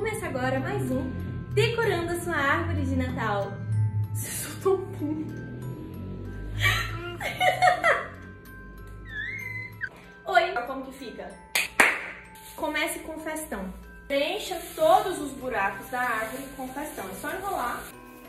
Começa agora mais um Decorando a Sua Árvore de Natal. Você soltou um pum. Oi, como que fica? Comece com festão. Preencha todos os buracos da árvore com festão. É só enrolar.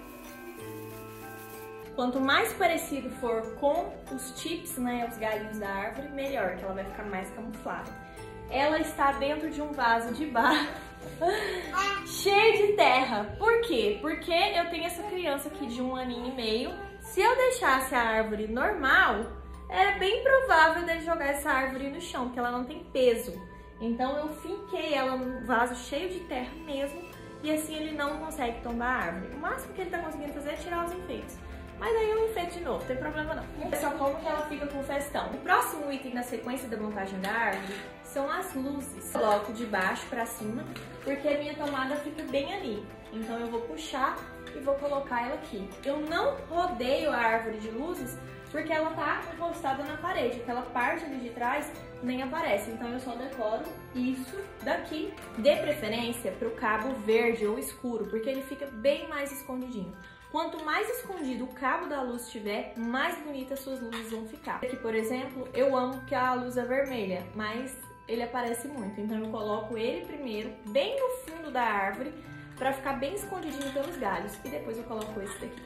Quanto mais parecido for com os tips, né, os galhinhos da árvore, melhor, que ela vai ficar mais camuflada. Ela está dentro de um vaso de barro cheio de terra. Por quê? Porque eu tenho essa criança aqui de 1 aninho e meio. Se eu deixasse a árvore normal, era bem provável dele jogar essa árvore no chão, porque ela não tem peso. Então eu finquei ela num vaso cheio de terra mesmo, e assim ele não consegue tombar a árvore. O máximo que ele tá conseguindo fazer é tirar os enfeites. Mas aí eu enfeito de novo, não tem problema não. Pessoal, como que ela fica com festão? O próximo item na sequência da montagem da árvore são as luzes. Eu coloco de baixo pra cima, porque a minha tomada fica bem ali. Então eu vou puxar e vou colocar ela aqui. Eu não rodeio a árvore de luzes, porque ela tá encostada na parede. Aquela parte ali de trás nem aparece. Então eu só decoro isso daqui. Dê preferência pro cabo verde ou escuro, porque ele fica bem mais escondidinho. Quanto mais escondido o cabo da luz estiver, mais bonitas suas luzes vão ficar. Aqui, por exemplo, eu amo que a luz é vermelha, mas ele aparece muito. Então eu coloco ele primeiro, bem no fundo da árvore, para ficar bem escondidinho pelos galhos. E depois eu coloco esse daqui.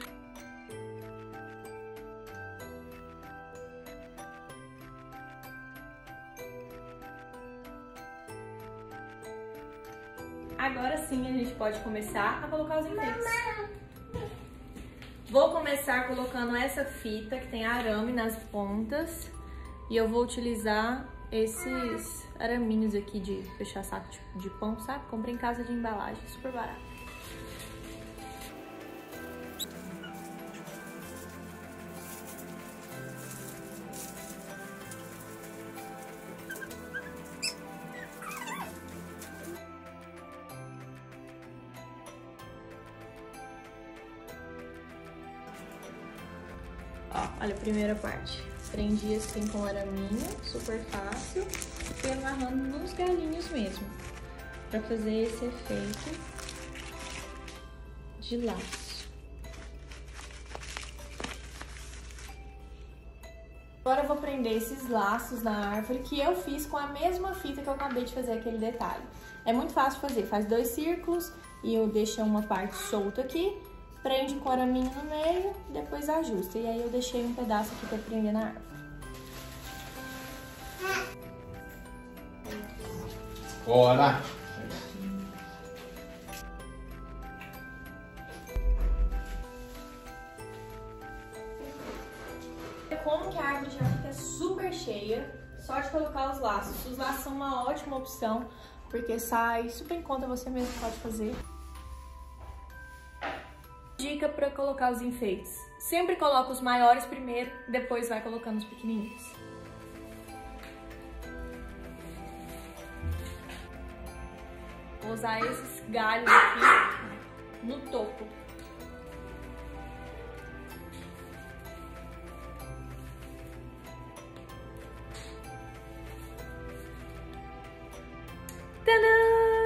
Agora sim a gente pode começar a colocar os enfeites. Vou começar colocando essa fita que tem arame nas pontas. E eu vou utilizar esses araminhos aqui de fechar saco de pão, sabe? Comprei em casa de embalagem, super barato. Olha a primeira parte. Prendi assim com araminho, super fácil. E amarrando nos galinhos mesmo, pra fazer esse efeito de laço. Agora eu vou prender esses laços na árvore que eu fiz com a mesma fita que eu acabei de fazer aquele detalhe. É muito fácil fazer, faz 2 círculos e eu deixo uma parte solta aqui. Prende com araminho no meio, depois ajusta. E aí eu deixei um pedaço aqui pra prender na árvore. Bora! Como que a árvore já fica super cheia, só de colocar os laços. Os laços são uma ótima opção, porque sai super em conta, você mesmo pode fazer. Dica para colocar os enfeites. Sempre coloca os maiores primeiro, depois vai colocando os pequenininhos. Vou usar esses galhos aqui no topo. Tadã!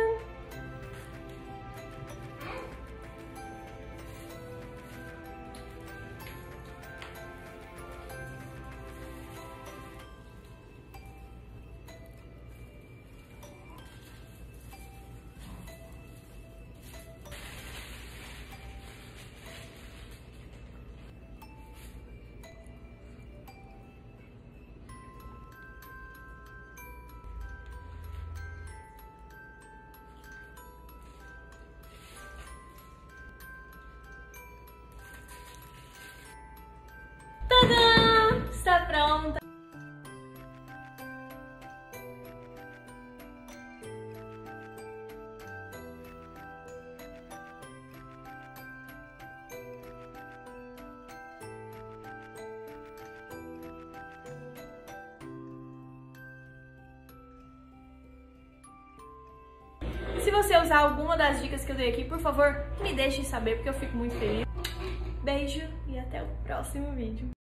Tadã! Está pronta! Se você usar alguma das dicas que eu dei aqui, por favor, me deixe saber, porque eu fico muito feliz. Beijo e até o próximo vídeo.